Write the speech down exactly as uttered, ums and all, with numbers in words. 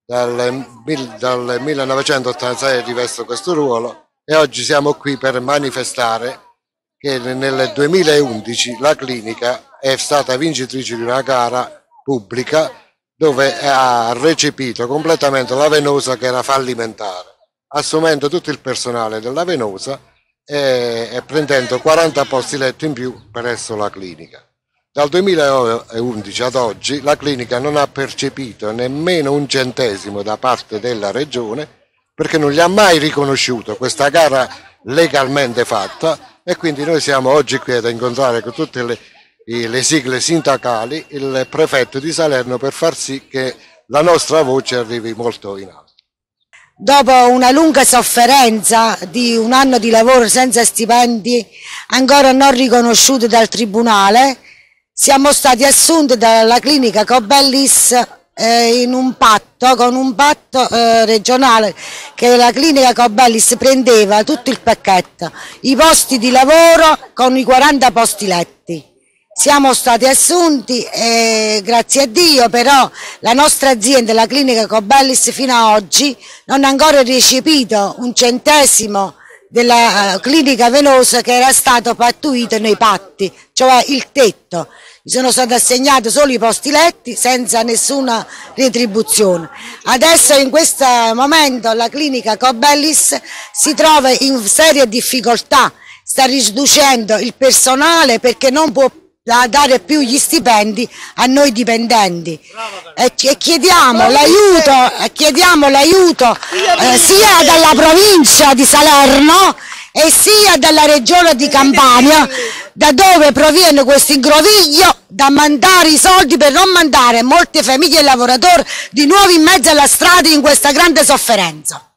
dal, dal millenovecentottantasei rivesto questo ruolo e oggi siamo qui per manifestare che nel duemilaundici la clinica è stata vincitrice di una gara pubblica dove ha recepito completamente la Venosa, che era fallimentare, assumendo tutto il personale della Venosa e, e prendendo quaranta posti letto in più presso la clinica. Dal duemilaundici ad oggi la clinica non ha percepito nemmeno un centesimo da parte della regione, perché non gli ha mai riconosciuto questa gara legalmente fatta, e quindi noi siamo oggi qui ad incontrare con tutte le, le sigle sindacali il prefetto di Salerno per far sì che la nostra voce arrivi molto in alto. Dopo una lunga sofferenza di un anno di lavoro senza stipendi, ancora non riconosciuti dal Tribunale, siamo stati assunti dalla clinica Cobellis eh, in un patto, con un patto eh, regionale, che la clinica Cobellis prendeva tutto il pacchetto, i posti di lavoro con i quaranta posti letti. Siamo stati assunti e grazie a Dio però la nostra azienda, la clinica Cobellis, fino ad oggi non ha ancora recepito un centesimo della clinica Venosa che era stato pattuito nei patti, cioè il tetto. Mi sono stati assegnati solo i posti letti senza nessuna retribuzione. Adesso in questo momento la clinica Cobellis si trova in seria difficoltà, sta riducendo il personale perché non può dare più gli stipendi a noi dipendenti e chiediamo l'aiuto chiediamo l'aiuto eh, sia dalla provincia di Salerno e sia dalla regione di Campania, da dove proviene questo ingroviglio da mandare i soldi per non mandare molte famiglie e lavoratori di nuovo in mezzo alla strada in questa grande sofferenza.